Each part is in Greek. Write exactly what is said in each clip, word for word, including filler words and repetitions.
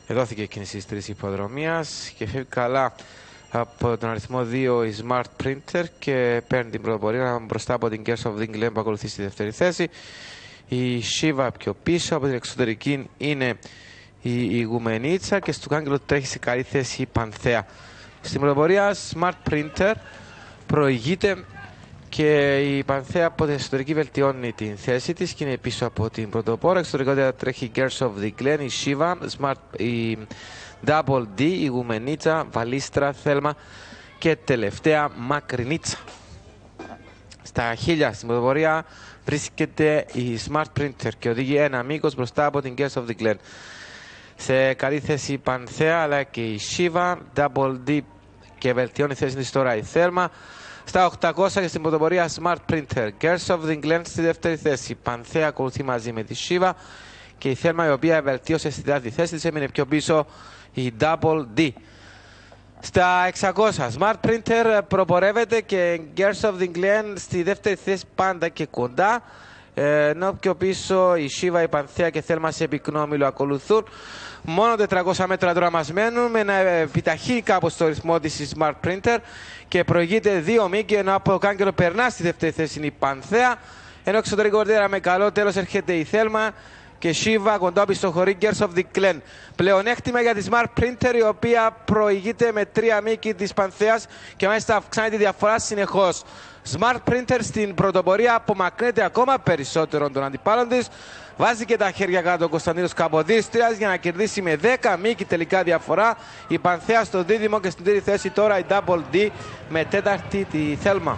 Δόθηκε κίνηση της τρίτης υποδρομίας και φεύγει καλά από τον αριθμό δύο η Smart Printer και παίρνει την πρωτοπορία μπροστά από την Girls of England που ακολουθεί στη δεύτερη θέση. Η Shiva πιο πίσω, από την εξωτερική είναι η Ιγουμενίτσα και στο κάγκελο τρέχει σε καλή θέση η Πανθέα. Στην πρωτοπορία Smart Printer προηγείται και η Πανθέα από την εσωτερική βελτιώνει την θέση της και είναι πίσω από την πρωτοπόρα. Εξωτερικότερα τρέχει η Girls of the Glen, η Shiva, Smart, η Double D, η Γουμενίτσα, Βαλίστρα, Θέλμα και τελευταία Μακρινίτσα. Στα χίλια στην πρωτοπορία βρίσκεται η Smart Printer και οδηγεί ένα μήκος μπροστά από την Girls of the Glen. Σε καλή θέση η Πανθέα αλλά και η Shiva, Double D και βελτιώνει θέση της τώρα η Θέλμα. Στα οκτακόσια και στην πρωτοπορία Smart Printer, Girls of the Glen στη δεύτερη θέση. Η Πανθέα ακολουθεί μαζί με τη Shiva και η Θέλμα, η οποία βελτίωσε στη τέταρτη θέση της, έμεινε πιο πίσω η Double D. Στα εξακόσια Smart Printer προπορεύεται και Girls of the Glen στη δεύτερη θέση πάντα και κοντά, ενώ πιο πίσω η Shiva, η Πανθέα και η Θέλμα σε πυκνό όμιλο ακολουθούν. Μόνο τετρακόσια μέτρα τώρα μας μένουν, με να επιταχύνει κάπως το ρυθμό της η Smart Printer και προηγείται δύο μήκη, ενώ από το κάγκελο περνά στη δεύτερη θέση είναι η Πανθέα, ενώ εξωτερικότερα με καλό τέλος έρχεται η Θέλμα και Shiva κοντά στο χωρί Girls of the Glen. Πλεονέκτημα για τη Smart Printer, η οποία προηγείται με τρία μήκη της Πανθέας και μάλιστα αυξάνει τη διαφορά συνεχώς. Smart Printer στην πρωτοπορία απομακρύνεται ακόμα περισσότερο των αντιπάλων της. Βάζει και τα χέρια κάτω ο Κωνσταντίνος Καποδίστριας για να κερδίσει με δέκα μήκη τελικά διαφορά. Η Πανθέα στο δίδυμο και στην τρίτη θέση τώρα η Double D με τέταρτη τη Θέλμα.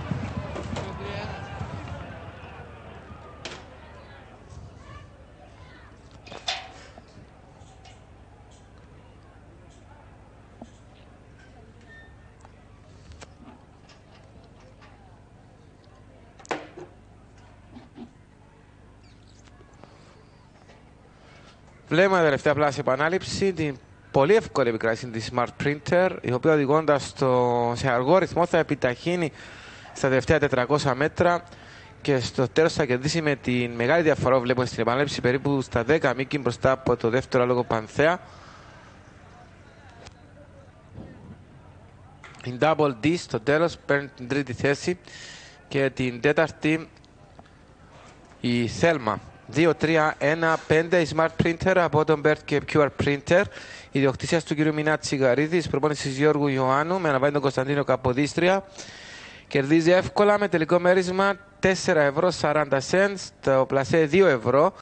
Βλέπουμε τελευταία πλάση επανάληψη την πολύ εύκολη επικράτηση της Smart Printer, η οποία οδηγώντας στο, σε αργό ρυθμό θα επιταχύνει στα τελευταία τετρακόσια μέτρα και στο τέλος θα κερδίσει με τη μεγάλη διαφορά που βλέπουμε στην επανάληψη περίπου στα δέκα μήκη μπροστά από το δεύτερο άλογο Πανθέα. Η Double D στο τέλος παίρνει την τρίτη θέση και την τέταρτη η Θέλμα. δύο τρία ένα πέντε η Smart Printer από τον Bert και Pure Printer. Ιδιοκτησίας του κ. Μινά Τσιγαρίδη, προπόνησης Γιώργου Ιωάννου, με αναβάνει τον Κωνσταντίνο Καποδίστρια. Κερδίζει εύκολα με τελικό μέρισμα τέσσερα ευρώ σαράντα σέντ, το πλασέ δύο ευρώ.